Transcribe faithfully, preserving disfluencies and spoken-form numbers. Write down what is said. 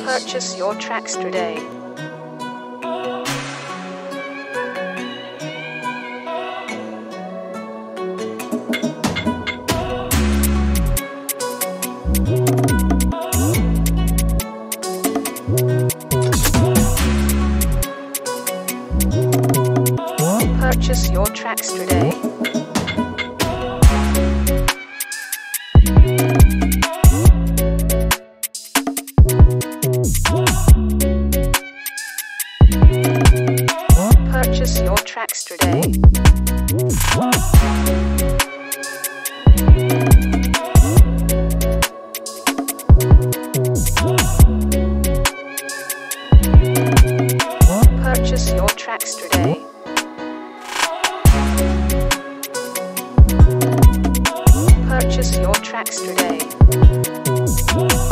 Purchase your tracks today. Purchase your tracks today. Purchase your tracks today. Purchase your tracks today. Purchase your tracks today.